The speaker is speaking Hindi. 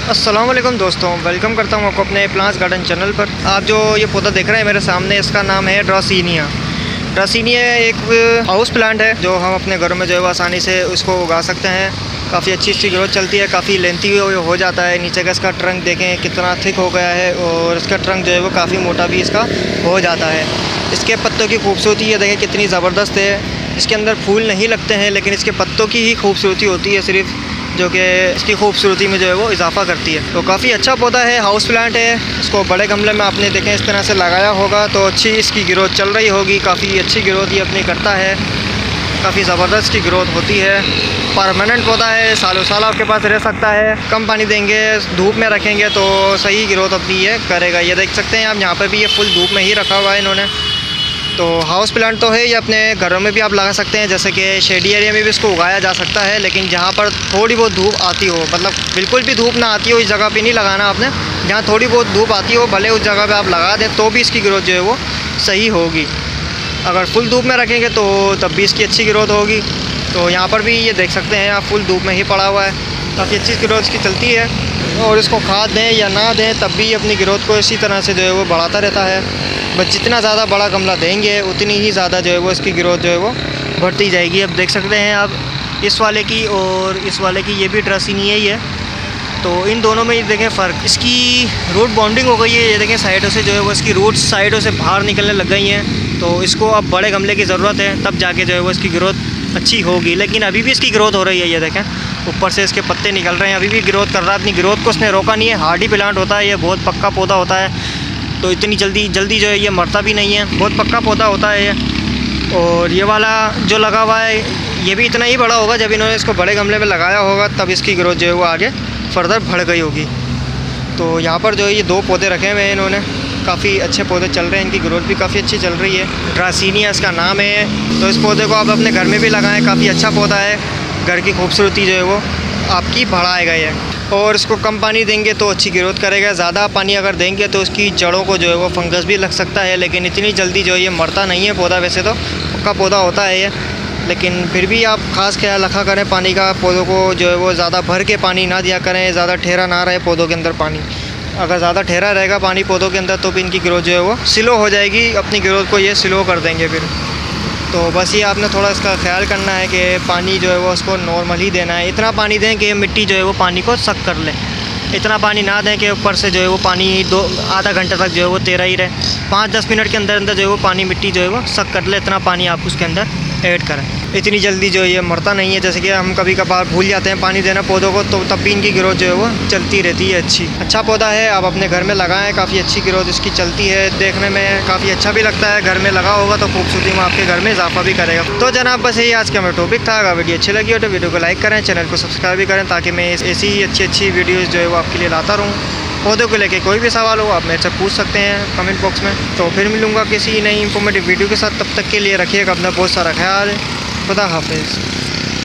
अस्सलाम वालेकुम दोस्तों, वेलकम करता हूँ आपको अपने प्लांट्स गार्डन चैनल पर। आप जो ये पौधा देख रहे हैं मेरे सामने, इसका नाम है ड्रासिनिया। ड्रासिनिया एक हाउस प्लांट है जो हम अपने घरों में जो है आसानी से उसको उगा सकते हैं। काफ़ी अच्छी इसकी ग्रोथ चलती है, काफ़ी लेंथी हो जाता है। नीचे का इसका ट्रंक देखें कितना थिक हो गया है और इसका ट्रंक जो है वो काफ़ी मोटा भी इसका हो जाता है। इसके पत्तों की खूबसूरती है देखें कितनी ज़बरदस्त है। इसके अंदर फूल नहीं लगते हैं लेकिन इसके पत्तों की ही खूबसूरती होती है सिर्फ, जो कि इसकी खूबसूरती में जो है वो इजाफा करती है। तो काफ़ी अच्छा पौधा है, हाउस प्लांट है। इसको बड़े गमले में आपने देखें इस तरह से लगाया होगा तो अच्छी इसकी ग्रोथ चल रही होगी। काफ़ी अच्छी ग्रोथ ये अपनी करता है, काफ़ी ज़बरदस्त की ग्रोथ होती है। परमानेंट पौधा है, सालों साल आपके पास रह सकता है। कम पानी देंगे, धूप में रखेंगे तो सही ग्रोथ अपनी ये करेगा। ये देख सकते हैं आप, यहाँ पर भी ये फुल धूप में ही रखा हुआ है इन्होंने। तो हाउस प्लांट तो है, ये अपने घरों में भी आप लगा सकते हैं। जैसे कि शेडी एरिया में भी इसको उगाया जा सकता है, लेकिन जहाँ पर थोड़ी बहुत धूप आती हो, मतलब बिल्कुल भी धूप ना आती हो, इस जगह पे नहीं लगाना आपने। जहाँ थोड़ी बहुत धूप आती हो भले उस जगह पे आप लगा दें तो भी इसकी ग्रोथ जो है वो सही होगी। अगर फुल धूप में रखेंगे तो तब भी इसकी अच्छी ग्रोथ होगी। तो यहाँ पर भी ये देख सकते हैं आप, फुल धूप में ही पड़ा हुआ है, काफ़ी अच्छी ग्रोथ इसकी चलती है। और इसको खाद दें या ना दें तब भी अपनी ग्रोथ को इसी तरह से जो है वो बढ़ाता रहता है। बस जितना ज़्यादा बड़ा गमला देंगे उतनी ही ज़्यादा जो है वो इसकी ग्रोथ जो है वो बढ़ती जाएगी। अब देख सकते हैं आप, इस वाले की और इस वाले की ये भी ड्रासिनिया ही है। तो इन दोनों में ये देखें फ़र्क, इसकी रूट बॉन्डिंग हो गई है। ये देखें साइडों से जो है वो इसकी रूट्स साइडों से बाहर निकलने लग गई हैं। तो इसको अब बड़े गमले की ज़रूरत है, तब जाके जो है वो इसकी ग्रोथ अच्छी होगी। लेकिन अभी भी इसकी ग्रोथ हो रही है, ये देखें ऊपर से इसके पत्ते निकल रहे हैं, अभी भी ग्रोथ कर रहा है। अपनी ग्रोथ को उसने रोका नहीं है। हार्डी प्लांट होता है ये, बहुत पक्का पौधा होता है, तो इतनी जल्दी जो है ये मरता भी नहीं है, बहुत पक्का पौधा होता है ये। और ये वाला जो लगा हुआ है ये भी इतना ही बड़ा होगा, जब इन्होंने इसको बड़े गमले में लगाया होगा तब इसकी ग्रोथ जो है वो आगे फर्दर बढ़ गई होगी। तो यहाँ पर जो है ये दो पौधे रखे हुए हैं इन्होंने, काफ़ी अच्छे पौधे चल रहे हैं, इनकी ग्रोथ भी काफ़ी अच्छी चल रही है। ड्रासिनिया इसका नाम है। तो इस पौधे को आप अपने घर में भी लगाएं, काफ़ी अच्छा पौधा है, घर की खूबसूरती जो है वो आपकी बढ़ाएगा ये। और इसको कम पानी देंगे तो अच्छी ग्रोथ करेगा, ज़्यादा पानी अगर देंगे तो उसकी जड़ों को जो है वो फंगस भी लग सकता है। लेकिन इतनी जल्दी जो है ये मरता नहीं है पौधा, वैसे तो पक्का पौधा होता है ये, लेकिन फिर भी आप ख़ास ख्याल रखा करें पानी का। पौधों को जो है वो ज़्यादा भर के पानी ना दिया करें, ज़्यादा ठहरा ना रहे पौधों के अंदर पानी। अगर ज़्यादा ठहरा रहेगा पानी पौधों के अंदर तो भी इनकी ग्रोथ जो है वो स्लो हो जाएगी, अपनी ग्रोथ को ये स्लो कर देंगे फिर। तो बस ये आपने थोड़ा इसका ख्याल करना है कि पानी जो है वो उसको नॉर्मल ही देना है। इतना पानी दें कि मिट्टी जो है वो पानी को सक कर ले, इतना पानी ना दें कि ऊपर से जो है वो पानी आधा घंटे तक जो है वो तेरा ही रहे। 5-10 मिनट के अंदर अंदर जो है वो पानी मिट्टी जो है वो सक कर ले, इतना पानी आप उसके अंदर ऐड करें। इतनी जल्दी जो है ये मरता नहीं है, जैसे कि हम कभी कभार भूल जाते हैं पानी देना पौधों को, तो तब भी इनकी ग्रोथ जो है वो चलती रहती है। अच्छा पौधा है, आप अपने घर में लगाएं, काफ़ी अच्छी ग्रोथ इसकी चलती है, देखने में काफ़ी अच्छा भी लगता है। घर में लगा होगा तो खूबसूरती में आपके घर में इजाफा भी करेगा। तो जनाब बस यही आज का मेरा टॉपिक था। अगर वीडियो अच्छी लगी हो तो वीडियो को लाइक करें, चैनल को सब्सक्राइब भी करें, ताकि मैं ऐसी ही अच्छी वीडियोज़ जो है वो आपके लिए लाता रहूँ। पौधों को लेके कोई भी सवाल हो आप मेरे से पूछ सकते हैं कमेंट बॉक्स में। तो फिर मिलूँगा किसी नई इंफॉर्मेटिव वीडियो के साथ, तब तक के लिए रखिएगा अपना बहुत सारा ख्याल। खुदा हाफिज़।